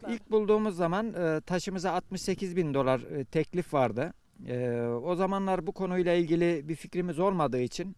şartlarda? İlk bulduğumuz zaman taşımıza 68 bin dolar teklif vardı. O zamanlar bu konuyla ilgili bir fikrimiz olmadığı için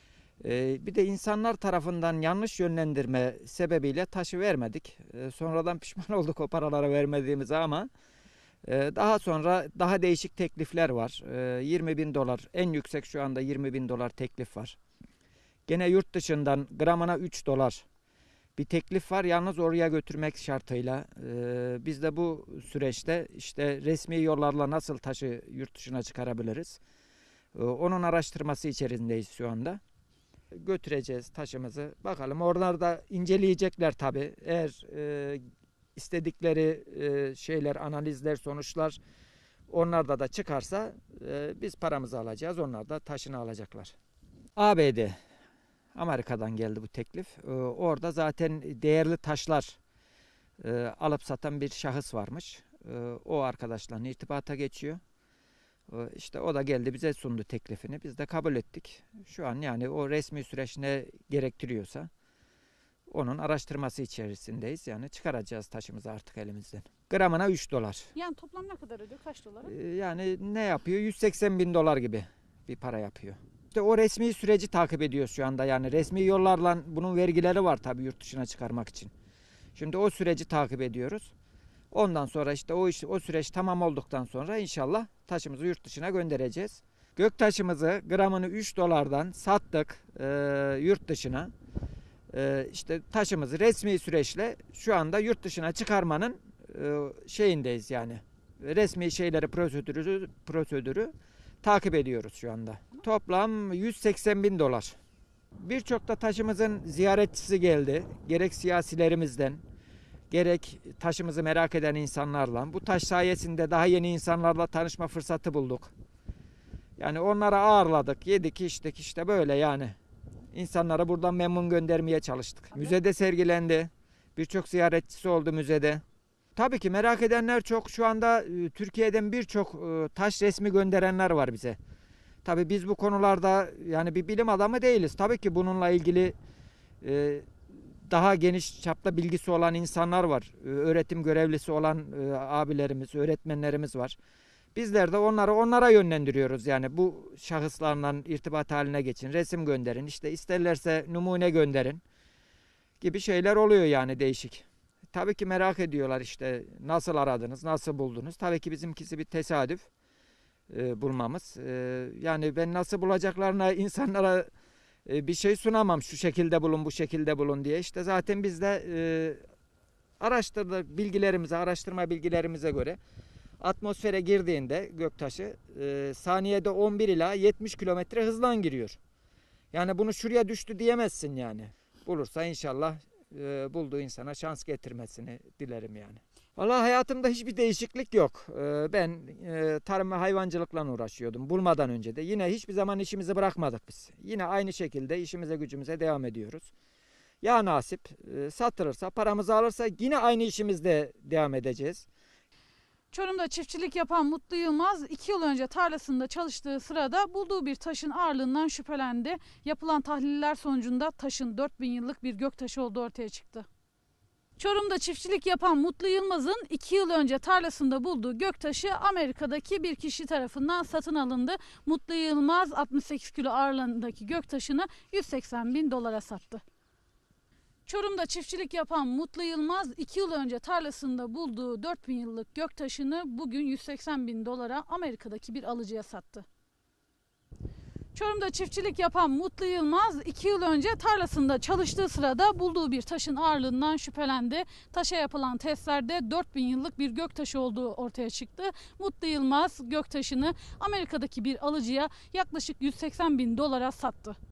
bir de insanlar tarafından yanlış yönlendirme sebebiyle taşı vermedik. Sonradan pişman olduk o paraları vermediğimize ama daha sonra daha değişik teklifler var. 20 bin dolar en yüksek şu anda 20 bin dolar teklif var. Gene yurt dışından gramına 3 dolar bir teklif var. Yalnız oraya götürmek şartıyla. Biz de bu süreçte işte resmi yollarla nasıl taşı yurt dışına çıkarabiliriz? Onun araştırması içerisindeyiz şu anda. Götüreceğiz taşımızı. Bakalım oralar da inceleyecekler tabii. Eğer istedikleri şeyler, analizler, sonuçlar onlarda da çıkarsa biz paramızı alacağız. Onlar da taşını alacaklar. ABD, Amerika'dan geldi bu teklif. Orada zaten değerli taşlar alıp satan bir şahıs varmış. O arkadaşla irtibata geçiyor. İşte o da geldi bize sundu teklifini. Biz de kabul ettik. Şu an yani o resmi süreç ne gerektiriyorsa onun araştırması içerisindeyiz. Yani çıkaracağız taşımızı artık elimizden. Gramına 3 dolar. Yani toplam ne kadar ediyor? Kaç dolar? Yani ne yapıyor? 180 bin dolar gibi bir para yapıyor. İşte o resmi süreci takip ediyoruz şu anda. Yani resmi yollarla bunun vergileri var tabii yurt dışına çıkarmak için. Şimdi o süreci takip ediyoruz. Ondan sonra işte o süreç tamam olduktan sonra inşallah taşımızı yurt dışına göndereceğiz. Gök taşımızı gramını 3 dolardan sattık yurt dışına. İşte taşımızı resmi süreçle şu anda yurt dışına çıkarmanın şeyindeyiz yani. Resmi şeyleri prosedürü takip ediyoruz şu anda. Toplam 180 bin dolar. Birçok da taşımızın ziyaretçisi geldi. Gerek siyasilerimizden, gerek taşımızı merak eden insanlarla. Bu taş sayesinde daha yeni insanlarla tanışma fırsatı bulduk. Yani onlara ağırladık, yedik, içtik işte böyle yani. İnsanları buradan memnun göndermeye çalıştık. Müzede sergilendi. Birçok ziyaretçisi oldu müzede. Tabii ki merak edenler çok. Şu anda Türkiye'den birçok taş resmi gönderenler var bize. Tabii biz bu konularda yani bir bilim adamı değiliz. Tabii ki bununla ilgili daha geniş çapta bilgisi olan insanlar var. Öğretim görevlisi olan abilerimiz, öğretmenlerimiz var. Bizler de onlara yönlendiriyoruz. Yani bu şahıslarla irtibat haline geçin, resim gönderin, işte isterlerse numune gönderin gibi şeyler oluyor yani değişik. Tabii ki merak ediyorlar işte nasıl aradınız, nasıl buldunuz. Tabii ki bizimkisi bir tesadüf bulmamız. Yani ben nasıl bulacaklarına insanlara bir şey sunamam. Şu şekilde bulun, bu şekilde bulun diye. İşte zaten biz de araştırdık araştırma bilgilerimize göre atmosfere girdiğinde göktaşı saniyede 11 ila 70 kilometre hızla giriyor. Yani bunu şuraya düştü diyemezsin yani. Bulursa inşallah bulduğu insana şans getirmesini dilerim yani. Vallahi hayatımda hiçbir değişiklik yok. Ben tarım ve hayvancılıkla uğraşıyordum bulmadan önce de. Yine hiçbir zaman işimizi bırakmadık biz. Yine aynı şekilde işimize gücümüze devam ediyoruz. Ya nasip satılırsa paramızı alırsa yine aynı işimizde devam edeceğiz. Çorum'da çiftçilik yapan Mutlu Yılmaz 2 yıl önce tarlasında çalıştığı sırada bulduğu bir taşın ağırlığından şüphelendi. Yapılan tahliller sonucunda taşın 4000 yıllık bir göktaşı olduğu ortaya çıktı. Çorum'da çiftçilik yapan Mutlu Yılmaz'ın 2 yıl önce tarlasında bulduğu göktaşı Amerika'daki bir kişi tarafından satın alındı. Mutlu Yılmaz 68 kilo ağırlığındaki göktaşını 180 bin dolara sattı. Çorum'da çiftçilik yapan Mutlu Yılmaz 2 yıl önce tarlasında bulduğu 4000 yıllık göktaşını bugün 180 bin dolara Amerika'daki bir alıcıya sattı. Çorum'da çiftçilik yapan Mutlu Yılmaz 2 yıl önce tarlasında çalıştığı sırada bulduğu bir taşın ağırlığından şüphelendi. Taşa yapılan testlerde 4000 yıllık bir göktaşı olduğu ortaya çıktı. Mutlu Yılmaz göktaşını Amerika'daki bir alıcıya yaklaşık 180 bin dolara sattı.